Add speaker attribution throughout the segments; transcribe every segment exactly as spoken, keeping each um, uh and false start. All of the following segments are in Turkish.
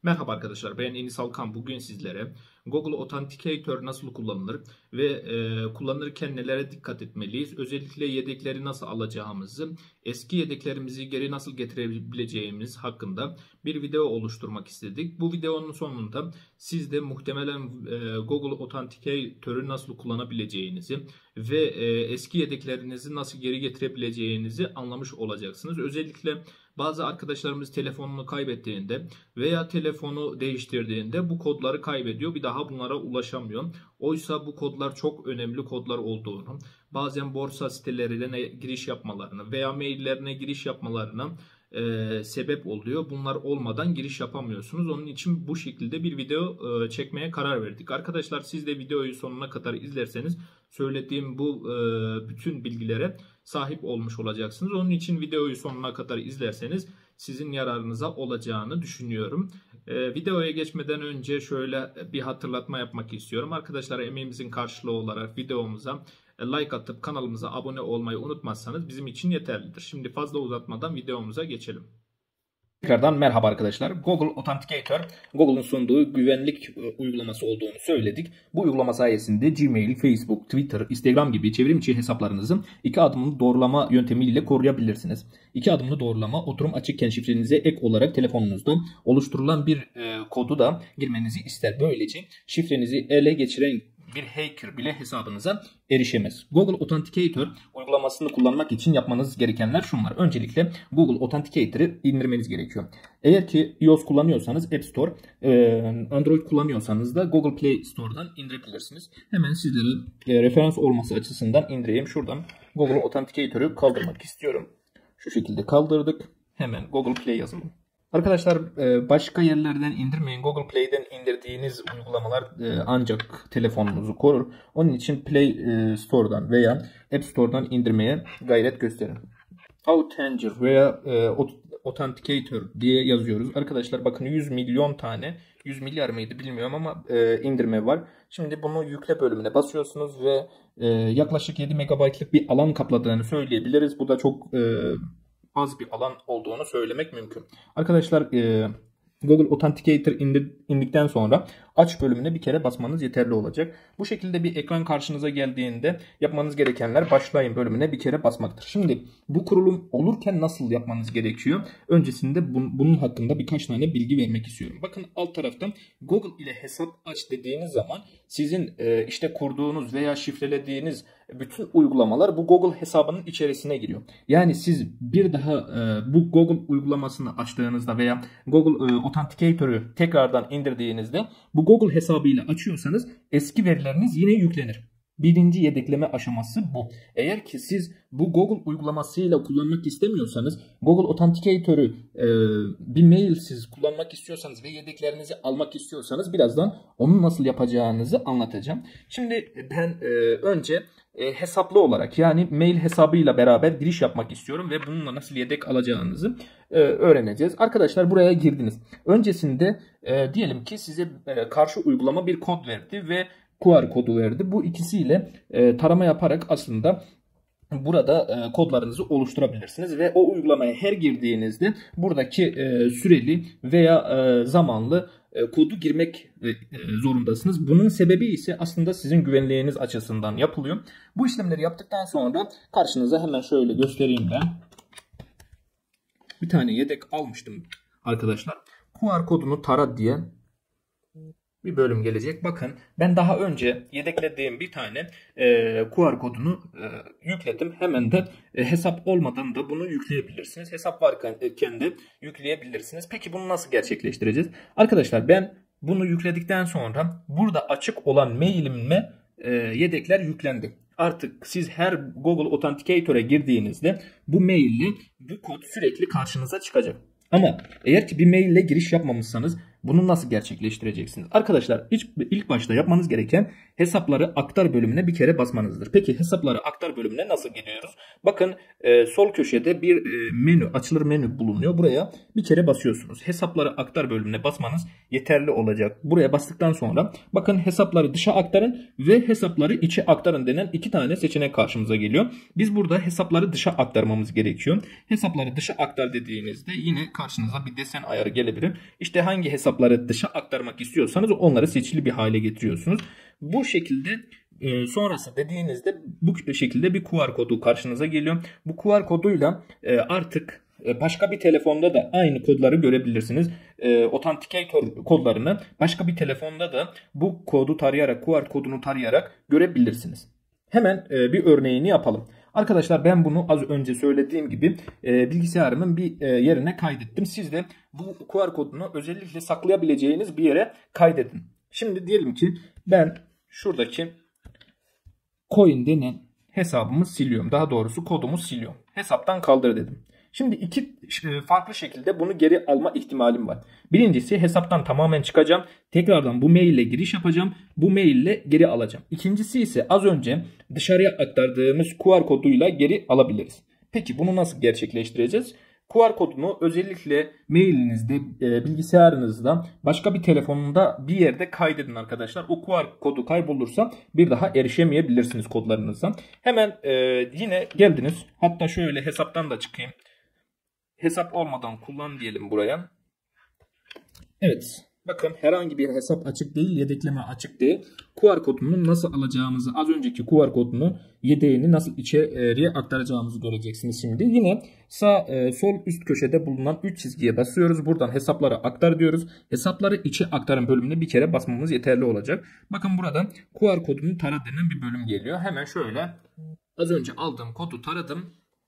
Speaker 1: Merhaba arkadaşlar, ben Enis Alkan. Bugün sizlere Google Authenticator nasıl kullanılır ve e, kullanırken nelere dikkat etmeliyiz, özellikle yedekleri nasıl alacağımızı, eski yedeklerimizi geri nasıl getirebileceğimiz hakkında bir video oluşturmak istedik. Bu videonun sonunda siz de muhtemelen e, Google Authenticator'ı nasıl kullanabileceğinizi ve e, eski yedeklerinizi nasıl geri getirebileceğinizi anlamış olacaksınız. Özellikle bazı arkadaşlarımız telefonunu kaybettiğinde veya telefonu değiştirdiğinde bu kodları kaybediyor. Bir daha bunlara ulaşamıyor. Oysa bu kodlar çok önemli kodlar olduğunu, bazen borsa sitelerine giriş yapmalarını veya maillerine giriş yapmalarına e, sebep oluyor. Bunlar olmadan giriş yapamıyorsunuz. Onun için bu şekilde bir video e, çekmeye karar verdik. Arkadaşlar, siz de videoyu sonuna kadar izlerseniz söylediğim bu e, bütün bilgilere sahip olmuş olacaksınız. Onun için videoyu sonuna kadar izlerseniz sizin yararınıza olacağını düşünüyorum. Ee, videoya geçmeden önce şöyle bir hatırlatma yapmak istiyorum. Arkadaşlar, emeğimizin karşılığı olarak videomuza like atıp kanalımıza abone olmayı unutmazsanız bizim için yeterlidir. Şimdi fazla uzatmadan videomuza geçelim.
Speaker 2: Tekrardan merhaba arkadaşlar. Google Authenticator, Google'un sunduğu güvenlik uygulaması olduğunu söyledik. Bu uygulama sayesinde Gmail, Facebook, Twitter, Instagram gibi çevrim içi hesaplarınızı iki adımlı doğrulama yöntemiyle koruyabilirsiniz. İki adımlı doğrulama, oturum açıkken şifrenize ek olarak telefonunuzda oluşturulan bir e, kodu da girmenizi ister. Böylece şifrenizi ele geçiren bir hacker bile hesabınıza erişemez. Google Authenticator uygulamasını kullanmak için yapmanız gerekenler şunlar. Öncelikle Google Authenticator'ı indirmeniz gerekiyor. Eğer ki iOS kullanıyorsanız App Store, Android kullanıyorsanız da Google Play Store'dan indirebilirsiniz. Hemen sizlere referans olması açısından indireyim. Şuradan Google Authenticator'ı kaldırmak istiyorum. Şu şekilde kaldırdık. Hemen Google Play yazalım. Arkadaşlar, başka yerlerden indirmeyin. Google Play'den indirdiğiniz uygulamalar ancak telefonunuzu korur. Onun için Play Store'dan veya App Store'dan indirmeye gayret gösterin. Authenticator veya Authenticator diye yazıyoruz. Arkadaşlar bakın, yüz milyon tane, yüz milyar mıydı bilmiyorum ama indirme var. Şimdi bunu yükle bölümüne basıyorsunuz ve yaklaşık yedi megabaytlık bir alan kapladığını söyleyebiliriz. Bu da çok az bir alan olduğunu söylemek mümkün. Arkadaşlar, e, Google Authenticator indir, indikten sonra aç bölümüne bir kere basmanız yeterli olacak. Bu şekilde bir ekran karşınıza geldiğinde yapmanız gerekenler başlayın bölümüne bir kere basmaktır. Şimdi bu kurulum olurken nasıl yapmanız gerekiyor? Öncesinde bun, bunun hakkında birkaç tane bilgi vermek istiyorum. Bakın, alt taraftan Google ile hesap aç dediğiniz zaman sizin e, işte kurduğunuz veya şifrelediğiniz bütün uygulamalar bu Google hesabının içerisine giriyor. Yani siz bir daha e, bu Google uygulamasını açtığınızda veya Google e, Authenticator'ı tekrardan indirdiğinizde bu Google hesabıyla açıyorsanız eski verileriniz yine yüklenir. Birinci yedekleme aşaması bu. Eğer ki siz bu Google uygulamasıyla kullanmak istemiyorsanız, Google Authenticator'ı e, bir mailsiz kullanmak istiyorsanız ve yedeklerinizi almak istiyorsanız birazdan onun nasıl yapacağınızı anlatacağım. Şimdi ben e, önce e, hesaplı olarak, yani mail hesabıyla beraber giriş yapmak istiyorum ve bununla nasıl yedek alacağınızı e, öğreneceğiz. Arkadaşlar, buraya girdiniz. Öncesinde e, diyelim ki size e, karşı uygulama bir kod verdi ve Q R kodu verdi. Bu ikisiyle e, tarama yaparak aslında burada e, kodlarınızı oluşturabilirsiniz ve o uygulamaya her girdiğinizde buradaki e, süreli veya e, zamanlı e, kodu girmek e, zorundasınız. Bunun sebebi ise aslında sizin güvenliğiniz açısından yapılıyor. Bu işlemleri yaptıktan sonra karşınıza hemen şöyle göstereyim ben. Bir tane yedek almıştım arkadaşlar. Q R kodunu tara diye bir bölüm gelecek. Bakın, ben daha önce yedeklediğim bir tane e, Q R kodunu e, yükledim. Hemen de e, hesap olmadan da bunu yükleyebilirsiniz. Hesap varken de yükleyebilirsiniz. Peki bunu nasıl gerçekleştireceğiz? Arkadaşlar, ben bunu yükledikten sonra burada açık olan mailime e, yedekler yüklendi. Artık siz her Google Authenticator'a girdiğinizde bu maille bu kod sürekli karşınıza çıkacak. Ama eğer ki bir mail ile giriş yapmamışsanız bunu nasıl gerçekleştireceksiniz? Arkadaşlar, ilk, ilk başta yapmanız gereken hesapları aktar bölümüne bir kere basmanızdır. Peki hesapları aktar bölümüne nasıl gidiyoruz? Bakın, e, sol köşede bir e, menü, açılır menü bulunuyor. Buraya bir kere basıyorsunuz. Hesapları aktar bölümüne basmanız yeterli olacak. Buraya bastıktan sonra bakın, hesapları dışa aktarın ve hesapları içe aktarın denen iki tane seçenek karşımıza geliyor. Biz burada hesapları dışa aktarmamız gerekiyor. Hesapları dışa aktar dediğinizde yine karşınıza bir desen ayarı gelebilir. İşte hangi hesap hesapları dışa aktarmak istiyorsanız onları seçili bir hale getiriyorsunuz. Bu şekilde e, sonrası dediğinizde bu şekilde bir Q R kodu karşınıza geliyor. Bu Q R koduyla e, artık başka bir telefonda da aynı kodları görebilirsiniz. E, Authenticator kodlarını başka bir telefonda da bu kodu tarayarak, Q R kodunu tarayarak görebilirsiniz. Hemen e, bir örneğini yapalım. Arkadaşlar ben bunu az önce söylediğim gibi e, bilgisayarımın bir e, yerine kaydettim. Siz de bu Q R kodunu özellikle saklayabileceğiniz bir yere kaydedin. Şimdi diyelim ki ben şuradaki coin denen hesabımı siliyorum. Daha doğrusu kodumu siliyorum. Hesaptan kaldır dedim. Şimdi iki farklı şekilde bunu geri alma ihtimalim var. Birincisi hesaptan tamamen çıkacağım. Tekrardan bu mail ile giriş yapacağım. Bu mail ile geri alacağım. İkincisi ise az önce dışarıya aktardığımız Q R koduyla geri alabiliriz. Peki bunu nasıl gerçekleştireceğiz? Q R kodunu özellikle mailinizde, bilgisayarınızda, başka bir telefonunda bir yerde kaydedin arkadaşlar. O Q R kodu kaybolursa bir daha erişemeyebilirsiniz kodlarınızdan. Hemen e, yine geldiniz. Hatta şöyle hesaptan da çıkayım. Hesap olmadan kullan diyelim buraya. Evet. Bakın herhangi bir hesap açık değil, yedekleme açık değil. Q R kodunu nasıl alacağımızı, az önceki Q R kodunu yedeğini nasıl içeriye aktaracağımızı göreceksiniz şimdi. Yine sağ e, sol üst köşede bulunan üç çizgiye basıyoruz. Buradan hesapları aktar diyoruz. Hesapları içe aktarın bölümüne bir kere basmamız yeterli olacak. Bakın burada Q R kodunu tara denen bir bölüm geliyor. Hemen şöyle az önce aldığım kodu taradım.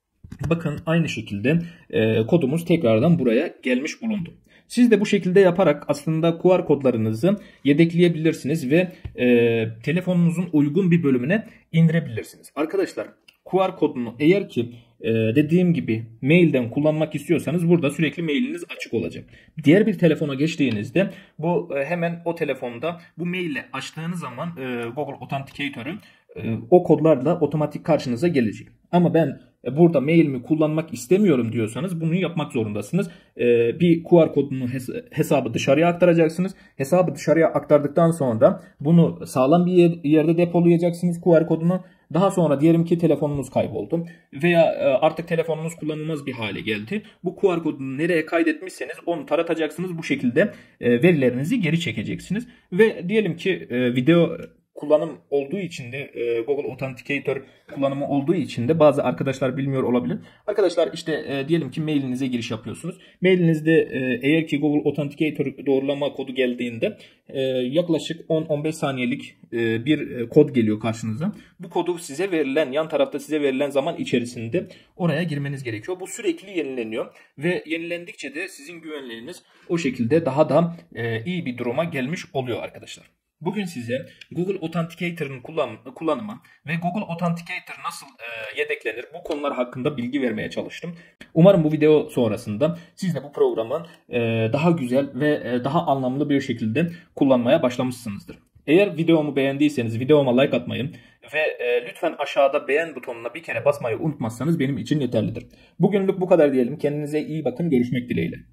Speaker 2: Bakın aynı şekilde e, kodumuz tekrardan buraya gelmiş bulundu. Siz de bu şekilde yaparak aslında Q R kodlarınızı yedekleyebilirsiniz ve e, telefonunuzun uygun bir bölümüne indirebilirsiniz. Arkadaşlar Q R kodunu eğer ki e, dediğim gibi mailden kullanmak istiyorsanız burada sürekli mailiniz açık olacak. Diğer bir telefona geçtiğinizde bu e, hemen o telefonda bu maille açtığınız zaman e, Google Authenticator'ı e, o kodlarla otomatik karşınıza gelecek. Ama ben burada mailimi kullanmak istemiyorum diyorsanız bunu yapmak zorundasınız. Ee, bir Q R kodunu hes- hesabı dışarıya aktaracaksınız. Hesabı dışarıya aktardıktan sonra bunu sağlam bir yer- yerde depolayacaksınız Q R kodunu. Daha sonra diyelim ki telefonunuz kayboldu veya e, artık telefonunuz kullanılmaz bir hale geldi. Bu Q R kodunu nereye kaydetmişseniz onu taratacaksınız. Bu şekilde e, verilerinizi geri çekeceksiniz. Ve diyelim ki e, video kullanım olduğu için de e, Google Authenticator kullanımı olduğu için de bazı arkadaşlar bilmiyor olabilir. Arkadaşlar işte e, diyelim ki mailinize giriş yapıyorsunuz. Mailinizde e, eğer ki Google Authenticator doğrulama kodu geldiğinde e, yaklaşık on on beş saniyelik e, bir e, kod geliyor karşınıza. Bu kodu size verilen, yan tarafta size verilen zaman içerisinde oraya girmeniz gerekiyor. Bu sürekli yenileniyor ve yenilendikçe de sizin güvenliğiniz o şekilde daha da e, iyi bir duruma gelmiş oluyor arkadaşlar. Bugün size Google Authenticator'ın kullan kullanımı ve Google Authenticator nasıl e, yedeklenir bu konular hakkında bilgi vermeye çalıştım. Umarım bu video sonrasında siz de bu programı e, daha güzel ve e, daha anlamlı bir şekilde kullanmaya başlamışsınızdır. Eğer videomu beğendiyseniz videoma like atmayı ve e, lütfen aşağıda beğen butonuna bir kere basmayı unutmazsanız benim için yeterlidir. Bugünlük bu kadar diyelim. Kendinize iyi bakın. Görüşmek dileğiyle.